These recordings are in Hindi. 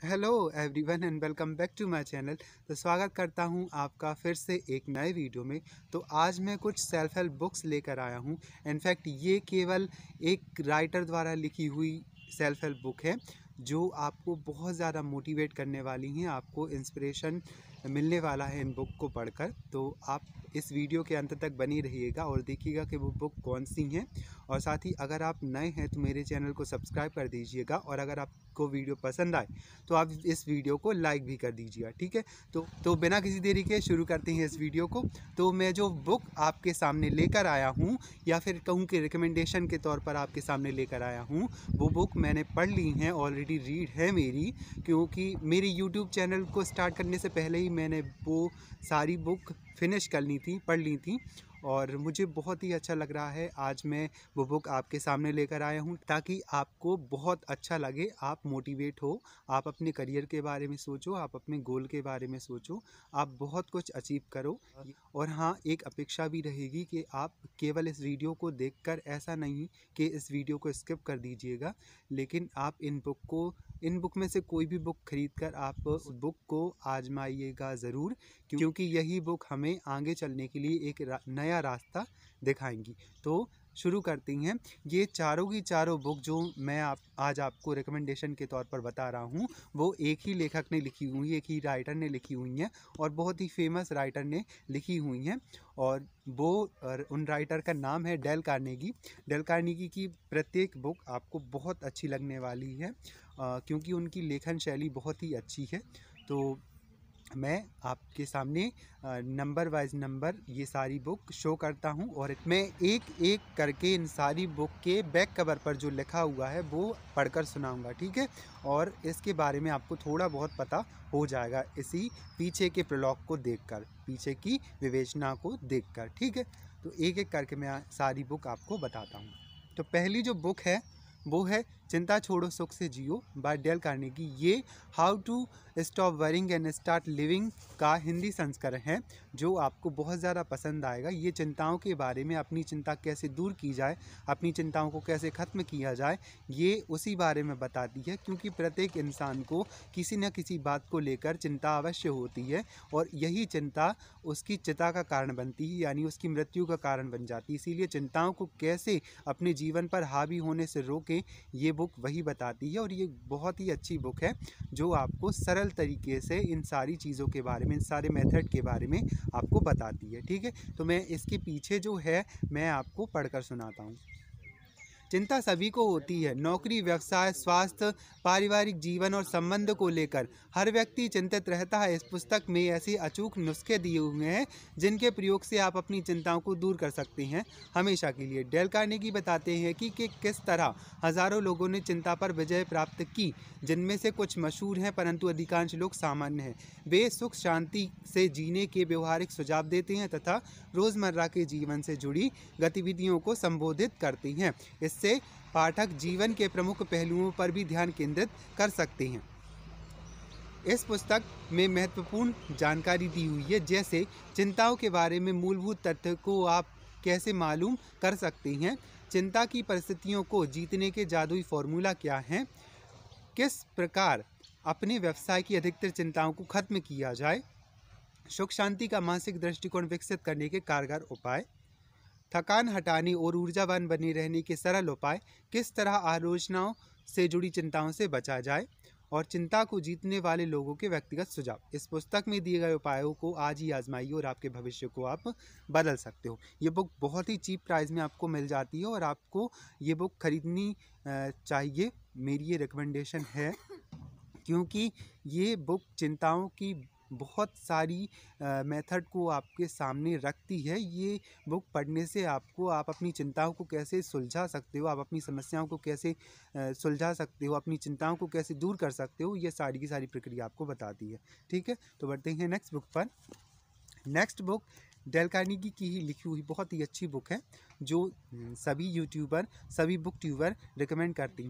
Hello everyone and welcome back to my channel. तो स्वागत करता हूं आपका फिर से एक नए वीडियो में। तो आज मैं कुछ सेल्फ हेल्प बुक्स लेकर आया हूं। इनफैक्ट ये केवल एक राइटर द्वारा लिखी हुई सेल्फ हेल्प बुक है जो आपको बहुत ज़्यादा मोटिवेट करने वाली हैं। आपको इंस्पिरेशन मिलने वाला है इन बुक को पढ़कर। तो आप इस वीडियो के अंत तक बनी रहिएगा और देखिएगा कि वो बुक कौन सी हैं। और साथ ही अगर आप नए हैं तो मेरे चैनल को सब्सक्राइब कर दीजिएगा और अगर आपको वीडियो पसंद आए तो आप इस वीडियो को लाइक भी कर दीजिएगा, ठीक है। तो बिना किसी देरी के शुरू करते हैं इस वीडियो को। तो मैं जो बुक आपके सामने लेकर आया हूँ या फिर कहूँ कि रिकमेंडेशन के तौर पर आपके सामने लेकर आया हूँ, वो बुक मैंने पढ़ ली है, ऑलरेडी रीड है मेरी, क्योंकि मेरी यूट्यूब चैनल को स्टार्ट करने से पहले ही मैंने वो सारी बुक फिनिश कर ली थी, पढ़ ली थी और मुझे बहुत ही अच्छा लग रहा है। आज मैं वो बुक आपके सामने लेकर आया हूँ ताकि आपको बहुत अच्छा लगे, आप मोटिवेट हो, आप अपने करियर के बारे में सोचो, आप अपने गोल के बारे में सोचो, आप बहुत कुछ अचीव करो। और हाँ, एक अपेक्षा भी रहेगी कि आप केवल इस वीडियो को देखकर ऐसा नहीं कि इस वीडियो को स्किप कर दीजिएगा, लेकिन आप इन बुक में से कोई भी बुक खरीद कर आप उस बुक को आजमाइएगा ज़रूर, क्योंकि यही बुक हमें आगे चलने के लिए एक नया रास्ता दिखाएंगी। तो शुरू करती हैं। ये चारों की चारों बुक जो मैं आज आपको रिकमेंडेशन के तौर पर बता रहा हूँ, वो एक ही लेखक ने लिखी हुई है, एक ही राइटर ने लिखी हुई हैं और बहुत ही फेमस राइटर ने लिखी हुई हैं। और उन राइटर का नाम है डेल कार्नेगी। डेल कार्नेगी की प्रत्येक बुक आपको बहुत अच्छी लगने वाली है क्योंकि उनकी लेखन शैली बहुत ही अच्छी है। तो मैं आपके सामने नंबर वाइज नंबर ये सारी बुक शो करता हूँ और मैं एक एक करके इन सारी बुक के बैक कवर पर जो लिखा हुआ है वो पढ़कर सुनाऊंगा, ठीक है। और इसके बारे में आपको थोड़ा बहुत पता हो जाएगा इसी पीछे के प्रोलॉग को देखकर, पीछे की विवेचना को देखकर, ठीक है। तो एक एक करके मैं सारी बुक आपको बताता हूँ। तो पहली जो बुक है वो है चिंता छोड़ो सुख से जियो बाय डेल कार्नेगी। ये how to stop worrying and start living का हिंदी संस्करण है जो आपको बहुत ज़्यादा पसंद आएगा। ये चिंताओं के बारे में, अपनी चिंता कैसे दूर की जाए, अपनी चिंताओं को कैसे ख़त्म किया जाए, ये उसी बारे में बताती है। क्योंकि प्रत्येक इंसान को किसी न किसी बात को लेकर चिंता अवश्य होती है और यही चिंता उसकी चिता का कारण बनती है, यानी उसकी मृत्यु का कारण बन जाती है। इसीलिए चिंताओं को कैसे अपने जीवन पर हावी होने से रोकें, ये बुक वही बताती है। और ये बहुत ही अच्छी बुक है जो आपको सरल तरीके से इन सारी चीज़ों के बारे में, इन सारे मेथड के बारे में आपको बताती है, ठीक है। तो मैं इसके पीछे जो है मैं आपको पढ़कर सुनाता हूँ। चिंता सभी को होती है, नौकरी, व्यवसाय, स्वास्थ्य, पारिवारिक जीवन और संबंध को लेकर हर व्यक्ति चिंतित रहता है। इस पुस्तक में ऐसे अचूक नुस्खे दिए हुए हैं जिनके प्रयोग से आप अपनी चिंताओं को दूर कर सकते हैं हमेशा के लिए। डेल कार्नेगी बताते हैं कि किस तरह हजारों लोगों ने चिंता पर विजय प्राप्त की, जिनमें से कुछ मशहूर हैं परंतु अधिकांश लोग सामान्य हैं। वे सुख शांति से जीने के व्यवहारिक सुझाव देते हैं तथा रोज़मर्रा के जीवन से जुड़ी गतिविधियों को संबोधित करते हैं। इससे पाठक जीवन के प्रमुख पहलुओं पर भी ध्यान केंद्रित कर सकते हैं। इस पुस्तक में महत्वपूर्ण जानकारी दी हुई है, जैसे चिंताओं के बारे में मूलभूत तथ्य को आप कैसे मालूम कर सकते हैं, चिंता की परिस्थितियों को जीतने के जादुई फॉर्मूला क्या हैं, किस प्रकार अपने व्यवसाय की अधिकतर चिंताओं को खत्म किया जाए, सुख शांति का मानसिक दृष्टिकोण विकसित करने के कारगर उपाय, थकान हटाने और ऊर्जावान बने रहने के सरल उपाय, किस तरह आलोचनाओं से जुड़ी चिंताओं से बचा जाए और चिंता को जीतने वाले लोगों के व्यक्तिगत सुझाव। इस पुस्तक में दिए गए उपायों को आज ही आजमाइए और आपके भविष्य को आप बदल सकते हो। ये बुक बहुत ही चीप प्राइस में आपको मिल जाती है और आपको ये बुक खरीदनी चाहिए, मेरी ये रिकमेंडेशन है, क्योंकि ये बुक चिंताओं की बहुत सारी मेथड को आपके सामने रखती है। ये बुक पढ़ने से आपको, आप अपनी चिंताओं को कैसे सुलझा सकते हो, आप अपनी समस्याओं को कैसे सुलझा सकते हो, अपनी चिंताओं को कैसे दूर कर सकते हो, ये सारी की सारी प्रक्रिया आपको बताती है, ठीक है। तो बढ़ते हैं नेक्स्ट बुक पर। नेक्स्ट बुक डेल कार्नेगी की ही लिखी हुई बहुत ही अच्छी बुक है जो सभी यूट्यूबर, सभी बुक ट्यूबर रिकमेंड करती हैं।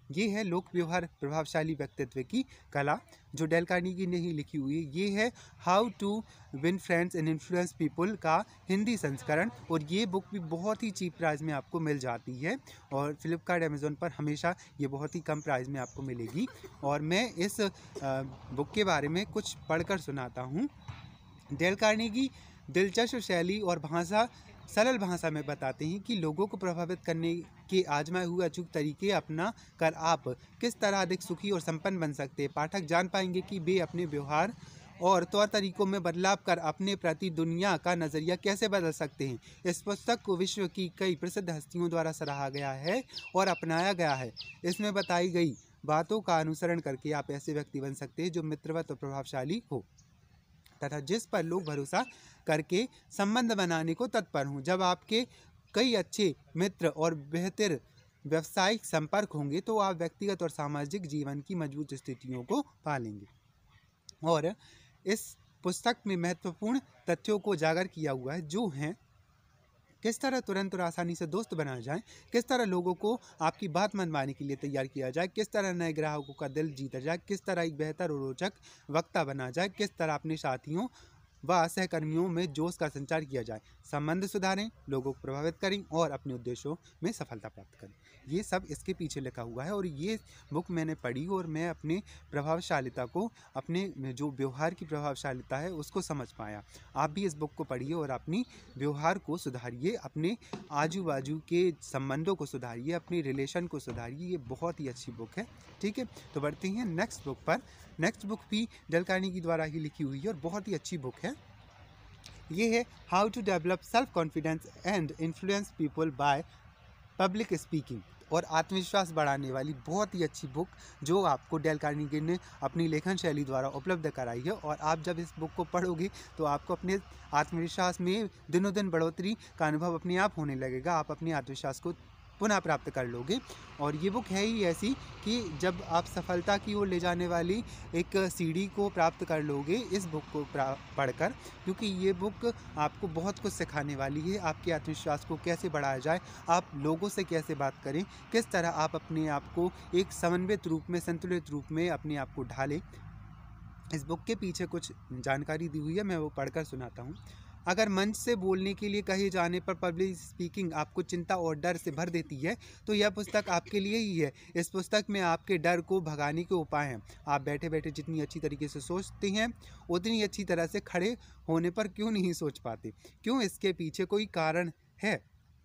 ये है लोक व्यवहार प्रभावशाली व्यक्तित्व की कला, जो डेल कार्नेगी ने ही लिखी हुई है। ये है how to win friends and influence people का हिंदी संस्करण, और ये बुक भी बहुत ही चीप प्राइस में आपको मिल जाती है, और फ्लिपकार्ट अमेज़ॉन पर हमेशा ये बहुत ही कम प्राइस में आपको मिलेगी। और मैं इस बुक के बारे में कुछ पढ़कर सुनाता हूँ। डेल कार्नेगी दिलचस्प शैली और सरल भाषा में बताते हैं कि लोगों को प्रभावित करने के आजमाए हुए अचूक तरीके अपना कर आप किस तरह अधिक सुखी और संपन्न बन सकते हैं। पाठक जान पाएंगे कि वे अपने व्यवहार और तौर तरीकों में बदलाव कर अपने प्रति दुनिया का नज़रिया कैसे बदल सकते हैं। इस पुस्तक को विश्व की कई प्रसिद्ध हस्तियों द्वारा सराहा गया है और अपनाया गया है। इसमें बताई गई बातों का अनुसरण करके आप ऐसे व्यक्ति बन सकते हैं जो मित्रवत और प्रभावशाली हो, तथा जिस पर लोग भरोसा करके संबंध बनाने को तत्पर हों। जब आपके कई अच्छे मित्र और बेहतर व्यावसायिक संपर्क होंगे तो आप व्यक्तिगत और सामाजिक जीवन की मजबूत स्थितियों को पालेंगे। और इस पुस्तक में महत्वपूर्ण तथ्यों को उजागर किया हुआ है, जो हैं किस तरह तुरंत और आसानी से दोस्त बनाया जाए, किस तरह लोगों को आपकी बात मनवाने के लिए तैयार किया जाए, किस तरह नए ग्राहकों का दिल जीता जाए, किस तरह एक बेहतर और रोचक वक्ता बना जाए, किस तरह अपने साथियों व सहकर्मियों में जोश का संचार किया जाए, संबंध सुधारें, लोगों को प्रभावित करें और अपने उद्देश्यों में सफलता प्राप्त करें। ये सब इसके पीछे लिखा हुआ है, और ये बुक मैंने पढ़ी और मैं अपने प्रभावशालिता को, अपने जो व्यवहार की प्रभावशालिता है उसको समझ पाया। आप भी इस बुक को पढ़िए और अपनी व्यवहार को सुधारिए, अपने आजू बाजू के संबंधों को सुधारिए, अपने रिलेशन को सुधारिए। ये बहुत ही अच्छी बुक है। ठीक है, तो बढ़ते हैं नेक्स्ट बुक पर। नेक्स्ट बुक भी डेल कार्नेगी द्वारा ही लिखी हुई है और बहुत ही अच्छी बुक है। ये है how to develop self confidence and influence people by public speaking, और आत्मविश्वास बढ़ाने वाली बहुत ही अच्छी बुक जो आपको डेल कार्नेगी ने अपनी लेखन शैली द्वारा उपलब्ध कराई है। और आप जब इस बुक को पढ़ोगे तो आपको अपने आत्मविश्वास में दिनों दिन बढ़ोतरी का अनुभव अपने आप होने लगेगा। आप अपने आत्मविश्वास को पुनः प्राप्त कर लोगे। और ये बुक है ही ऐसी कि जब आप सफलता की ओर ले जाने वाली एक सीढ़ी को प्राप्त कर लोगे इस बुक को पढ़कर, क्योंकि ये बुक आपको बहुत कुछ सिखाने वाली है। आपके आत्मविश्वास को कैसे बढ़ाया जाए, आप लोगों से कैसे बात करें, किस तरह आप अपने आप को एक समन्वित रूप में, संतुलित रूप में अपने आप को ढालें। इस बुक के पीछे कुछ जानकारी दी हुई है, मैं वो पढ़कर सुनाता हूँ। अगर मंच से बोलने के लिए कहे जाने पर पब्लिक स्पीकिंग आपको चिंता और डर से भर देती है तो यह पुस्तक आपके लिए ही है। इस पुस्तक में आपके डर को भगाने के उपाय हैं। आप बैठे बैठे जितनी अच्छी तरीके से सोचते हैं उतनी अच्छी तरह से खड़े होने पर क्यों नहीं सोच पाते? क्यों? इसके पीछे कोई कारण है?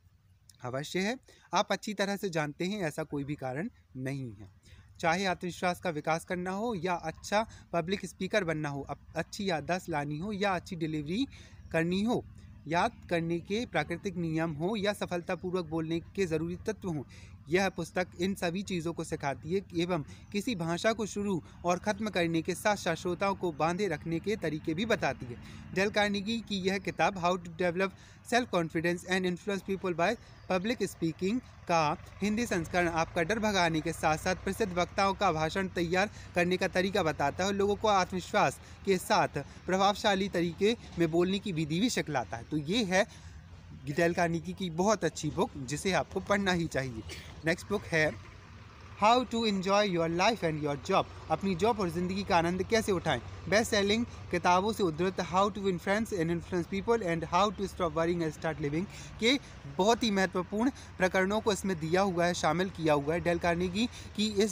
अवश्य है। आप अच्छी तरह से जानते हैं ऐसा कोई भी कारण नहीं है। चाहे आत्मविश्वास का विकास करना हो या अच्छा पब्लिक स्पीकर बनना हो, अच्छी याददाश्त लानी हो या अच्छी डिलीवरी करनी हो, याद करने के प्राकृतिक नियम हो या सफलतापूर्वक बोलने के ज़रूरी तत्व हों, यह पुस्तक इन सभी चीज़ों को सिखाती है एवं किसी भाषा को शुरू और ख़त्म करने के साथ साथ श्रोताओं को बांधे रखने के तरीके भी बताती है। डेल कार्नेगी की यह किताब how to develop self confidence and influence people by public speaking का हिंदी संस्करण आपका डर भगाने के साथ साथ प्रसिद्ध वक्ताओं का भाषण तैयार करने का तरीका बताता है और लोगों को आत्मविश्वास के साथ प्रभावशाली तरीके में बोलने की विधि भी सिखलाता है। तो ये है डेल कार्नेगी की बहुत अच्छी बुक जिसे आपको पढ़ना ही चाहिए। नेक्स्ट बुक है how to enjoy your life and your job, अपनी जॉब और ज़िंदगी का आनंद कैसे उठाएं। बेस्ट सेलिंग किताबों से उद्धृत how to win friends and influence people and how to stop worrying and start living के बहुत ही महत्वपूर्ण प्रकरणों को इसमें दिया हुआ है, शामिल किया हुआ है। डेल कार्नेगी की इस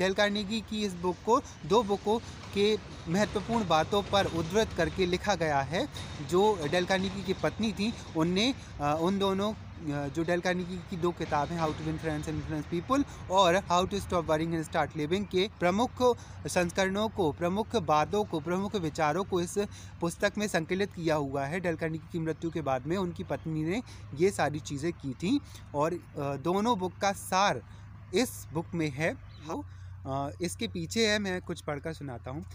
बुक को दो बुकों के महत्वपूर्ण बातों पर उद्धृत करके लिखा गया है। जो डेल कार्नेगी की पत्नी थी उनने उन दोनों जो डेल कार्नेगी की दो किताब हैं how to win friends and influence people और how to stop worrying and start living के प्रमुख संस्करणों को, प्रमुख बातों को, प्रमुख विचारों को इस पुस्तक में संकलित किया हुआ है। डेल कार्नेगी की मृत्यु के बाद में उनकी पत्नी ने ये सारी चीज़ें की थी और दोनों बुक का सार इस बुक में है। इसके पीछे है, मैं कुछ पढ़कर सुनाता हूँ।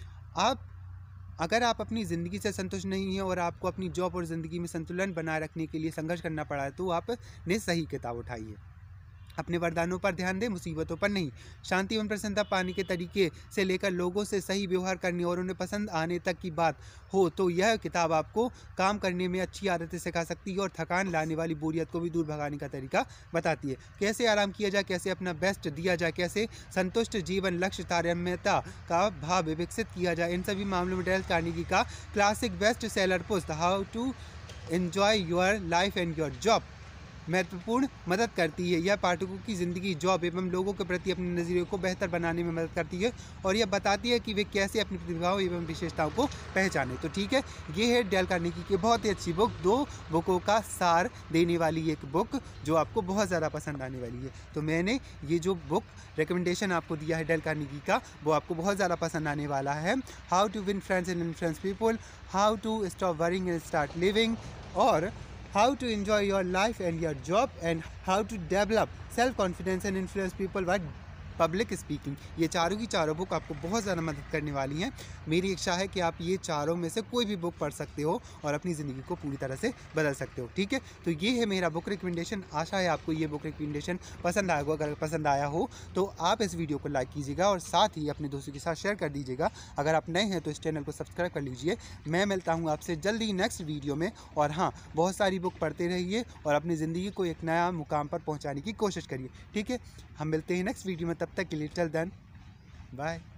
अगर आप अपनी ज़िंदगी से संतुष्ट नहीं हैं और आपको अपनी जॉब और ज़िंदगी में संतुलन बनाए रखने के लिए संघर्ष करना पड़ा है तो आपने सही किताब उठाई है। अपने वरदानों पर ध्यान दें, मुसीबतों पर नहीं। शांति एवं प्रसन्नता पाने के तरीके से लेकर लोगों से सही व्यवहार करने और उन्हें पसंद आने तक की बात हो तो यह किताब आपको काम करने में अच्छी आदतें सिखा सकती है और थकान लाने वाली बोरियत को भी दूर भगाने का तरीका बताती है। कैसे आराम किया जाए, कैसे अपना बेस्ट दिया जाए, कैसे संतुष्ट जीवन, लक्ष्य, तारतम्यता का भाव विकसित किया जाए, इन सभी मामलों में डेल कार्नेगी का क्लासिक बेस्ट सेलर पुस्तक how to enjoy your life and your job महत्वपूर्ण मदद करती है। यह पाठकों की ज़िंदगी, जॉब एवं लोगों के प्रति अपने नज़रिए को बेहतर बनाने में मदद करती है और यह बताती है कि वे कैसे अपनी प्रतिभाओं एवं विशेषताओं को पहचानें। तो ठीक है, ये है डेल कार्नेगी की बहुत ही अच्छी बुक, 2 बुकों का सार देने वाली एक बुक जो आपको बहुत ज़्यादा पसंद आने वाली है। तो मैंने ये जो बुक रिकमेंडेशन आपको दिया है डेल कार्नेगी का, वो आपको बहुत ज़्यादा पसंद आने वाला है। How to win friends and influence people, how to stop worrying and start living, और how to enjoy your life and your job, and how to develop self-confidence and influence people by public speaking. ये चारों की चारों बुक आपको बहुत ज़्यादा मदद करने वाली हैं। मेरी इच्छा है कि आप ये चारों में से कोई भी बुक पढ़ सकते हो और अपनी ज़िंदगी को पूरी तरह से बदल सकते हो। ठीक है, तो ये है मेरा बुक रिकमेंडेशन। आशा है आपको ये बुक रिकमेंडेशन पसंद आएगा। अगर पसंद आया हो तो आप इस वीडियो को लाइक कीजिएगा और साथ ही अपने दोस्तों के साथ शेयर कर दीजिएगा। अगर आप नए हैं तो इस चैनल को सब्सक्राइब कर लीजिए। मैं मिलता हूँ आपसे जल्दी नेक्स्ट वीडियो में। और हाँ, बहुत सारी बुक पढ़ते रहिए और अपनी ज़िंदगी को एक नया मुकाम पर पहुँचाने की कोशिश करिए। ठीक है, हम मिलते हैं नेक्स्ट वीडियो में। तब तक के लिए टिल देन बाय।